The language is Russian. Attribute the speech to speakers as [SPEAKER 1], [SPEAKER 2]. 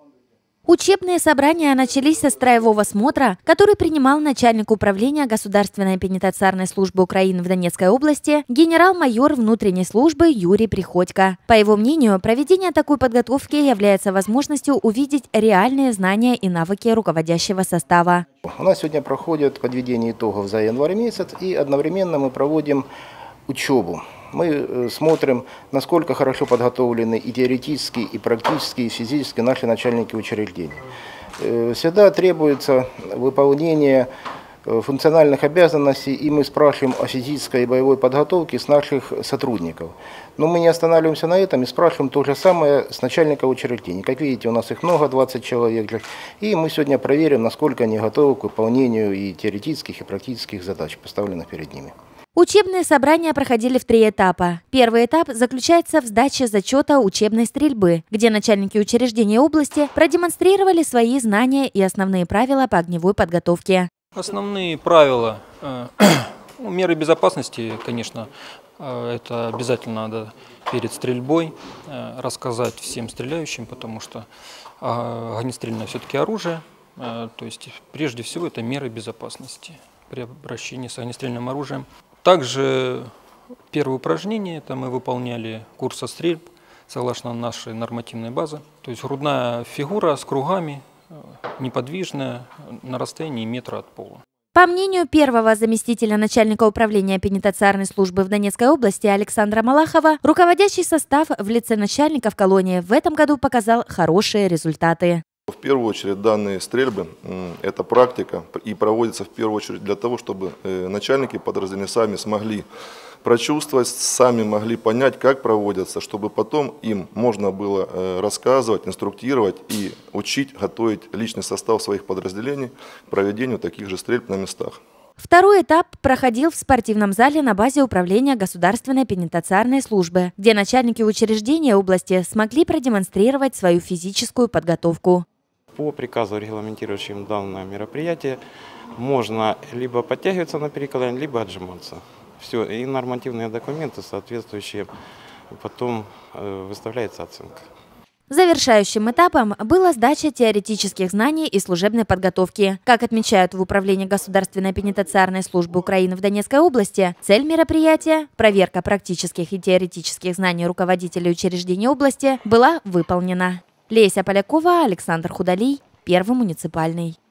[SPEAKER 1] Учебные собрания начались со строевого смотра, который принимал начальник управления Государственной пенитенциарной службы Украины в Донецкой области генерал-майор внутренней службы Юрий Приходько. По его мнению, проведение такой подготовки является возможностью увидеть реальные знания и навыки руководящего состава.
[SPEAKER 2] У нас сегодня проходит подведение итогов за январь месяц, и одновременно мы проводим учебу. Мы смотрим, насколько хорошо подготовлены и теоретически, и практически, и физически наши начальники учреждений. Всегда требуется выполнение функциональных обязанностей, и мы спрашиваем о физической и боевой подготовке с наших сотрудников. Но мы не останавливаемся на этом и спрашиваем то же самое с начальников учреждений. Как видите, у нас их много, 20 человек. И мы сегодня проверим, насколько они готовы к выполнению и теоретических, и практических задач, поставленных перед ними.
[SPEAKER 1] Учебные собрания проходили в 3 этапа. Первый этап заключается в сдаче зачета учебной стрельбы, где начальники учреждений области продемонстрировали свои знания и основные правила по огневой подготовке.
[SPEAKER 3] Основные правила, меры безопасности, конечно, это обязательно надо перед стрельбой рассказать всем стреляющим, потому что огнестрельное все-таки оружие, то есть прежде всего это меры безопасности при обращении с огнестрельным оружием. Также первое упражнение, это мы выполняли курс стрельб согласно нашей нормативной базы. То есть грудная фигура с кругами, неподвижная, на расстоянии метра от пола.
[SPEAKER 1] По мнению первого заместителя начальника управления пенитенциарной службы в Донецкой области Александра Малахова, руководящий состав в лице начальников колонии в этом году показал хорошие результаты.
[SPEAKER 4] В первую очередь данные стрельбы – это практика и проводится в первую очередь для того, чтобы начальники подразделений сами смогли прочувствовать, сами могли понять, как проводятся, чтобы потом им можно было рассказывать, инструктировать и учить, готовить личный состав своих подразделений к проведению таких же стрельб на местах.
[SPEAKER 1] Второй этап проходил в спортивном зале на базе управления Государственной пенитенциарной службы, где начальники учреждений области смогли продемонстрировать свою физическую подготовку.
[SPEAKER 5] По приказу, регламентирующим данное мероприятие, можно либо подтягиваться на перекладине, либо отжиматься. Все, и нормативные документы соответствующие, потом выставляется оценка.
[SPEAKER 1] Завершающим этапом была сдача теоретических знаний и служебной подготовки. Как отмечают в Управлении Государственной пенитенциарной службы Украины в Донецкой области, цель мероприятия – проверка практических и теоретических знаний руководителей учреждений области – была выполнена. Леся Полякова, Александр Худолий, Первый муниципальный.